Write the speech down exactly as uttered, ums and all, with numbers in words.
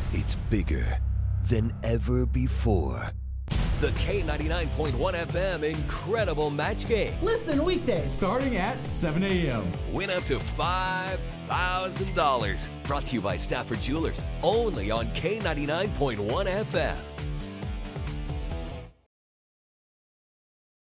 It's bigger than ever before. The K ninety-nine point one F M Incredible Match Game. Listen weekdays starting at seven A M Win up to five thousand dollars. Brought to you by Stafford Jewelers. Only on K ninety-nine point one F M.